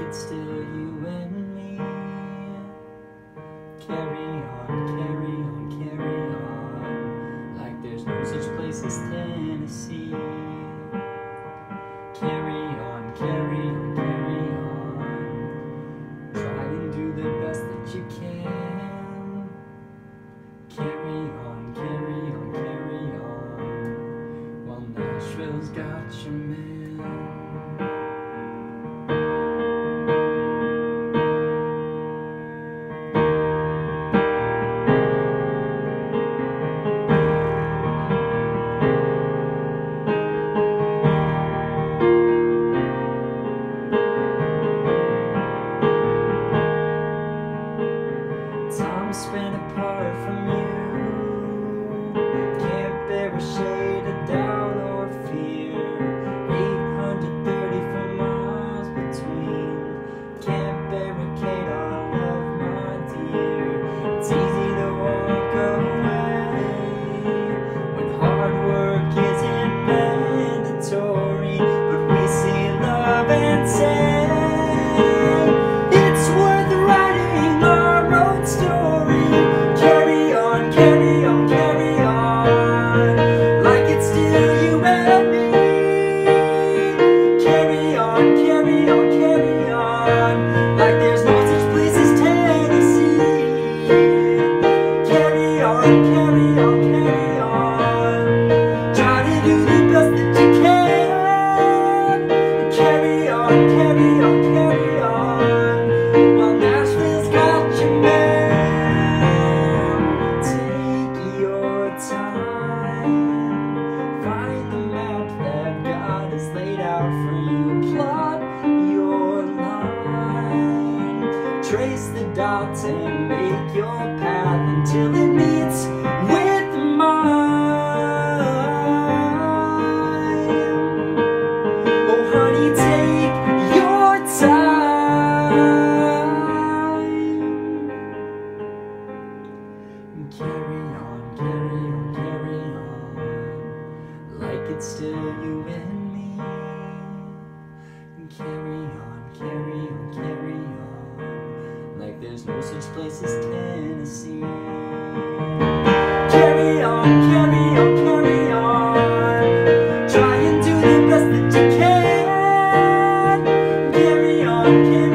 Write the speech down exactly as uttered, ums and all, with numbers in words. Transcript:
it's still you and me. Carry on, carry on, carry on, like there's no such place as Tennessee. Carry on, carry on, carry on, try and do the best that you can. Carry on, carry on, carry on, while Nashville's got your man. Time spent apart from you, can't bear a shade of doubt or fear. eight hundred thirty-four miles between, can't barricade our love, my dear. It's easy to walk away when hard work isn't mandatory, but we see love and say story. Carry on, carry on, carry on, like it's still you and me. Carry on, carry on, carry on, like there's no such place as Tennessee. Carry on, carry on, carry on, try to do the best that you can. Carry on, carry on, carry on, while Nashville's got you man. Find the map that God has laid out for you. Plot your line, trace the dots and make your path until it meets with mine. Oh honey, take your time. Carry on, carry on, carry on, like it's still you and me. Carry on, carry on, carry on, like there's no such place as Tennessee. Carry on, carry on, carry on, try and do the best that you can. Carry on, carry on.